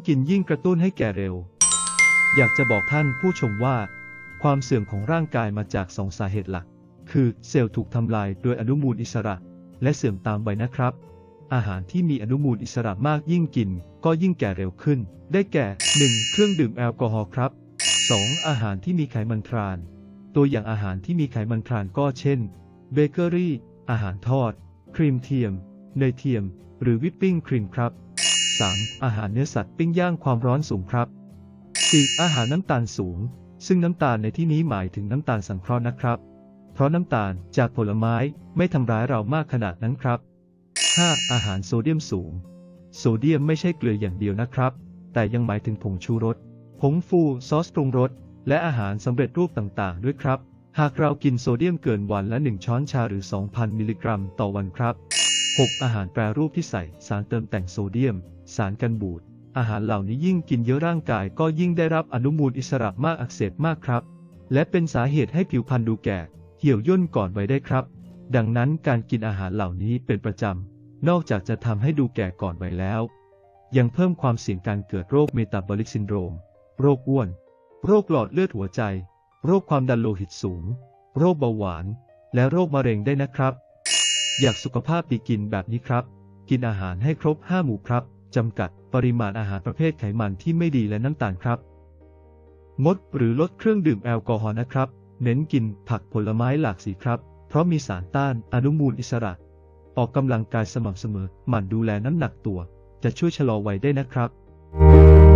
กินยิ่งกระตุ้นให้แก่เร็วอยากจะบอกท่านผู้ชมว่าความเสื่อมของร่างกายมาจาก2 สาเหตุหลักคือเซลล์ถูกทำลายโดยอนุมูลอิสระและเสื่อมตามวัยนะครับอาหารที่มีอนุมูลอิสระมากยิ่งกินก็ยิ่งแก่เร็วขึ้นได้แก่ 1. เครื่องดื่มแอลกอฮอล์ครับ 2. อาหารที่มีไขมันทรานตัวอย่างอาหารที่มีไขมันทรานก็เช่นเบเกอรี่อาหารทอดครีมเทียมเนยเทียมหรือวิปปิ้งครีมครับ 3. อาหารเนื้อสัตว์ปิ้งย่างความร้อนสูงครับ 4. อาหารน้ำตาลสูงซึ่งน้ำตาลในที่นี้หมายถึงน้ำตาลสังเคราะห์นะครับเพราะน้ำตาลจากผลไม้ไม่ทำร้ายเรามากขนาดนั้นครับ 5. อาหารโซเดียมสูงโซเดียมไม่ใช่เกลืออย่างเดียวนะครับแต่ยังหมายถึงผงชูรสผงฟูซอสปรุงรสและอาหารสำเร็จรูปต่างๆด้วยครับหากเรากินโซเดียมเกินวันละ1 ช้อนชาหรือ 2,000 มิลลิกรัมต่อวันครับ 6. อาหารแปรรูปที่ใส่สารเติมแต่งโซเดียมสารกันบูดอาหารเหล่านี้ยิ่งกินเยอะร่างกายก็ยิ่งได้รับอนุมูลอิสระมากอักเสบมากครับและเป็นสาเหตุให้ผิวพรรณดูแก่เหี่ยวย่นก่อนวัยได้ครับดังนั้นการกินอาหารเหล่านี้เป็นประจำนอกจากจะทำให้ดูแก่ก่อนวัยแล้วยังเพิ่มความเสี่ยงการเกิดโรคเมตาบอลิกซินโดรมโรคอ้วนโรคหลอดเลือดหัวใจโรคความดันโลหิตสูงโรคเบาหวานและโรคมะเร็งได้นะครับอยากสุขภาพดีกินแบบนี้ครับกินอาหารให้ครบ5 หมู่ครับจำกัดปริมาณอาหารประเภทไขมันที่ไม่ดีและน้ำตาลครับงดหรือลดเครื่องดื่มแอลกอฮอล์นะครับเน้นกินผักผลไม้หลากสีครับเพราะมีสารต้านอนุมูลอิสระออกกำลังกายสม่ำเสมอหมั่นดูแลน้ำหนักตัวจะช่วยชะลอวัยได้นะครับ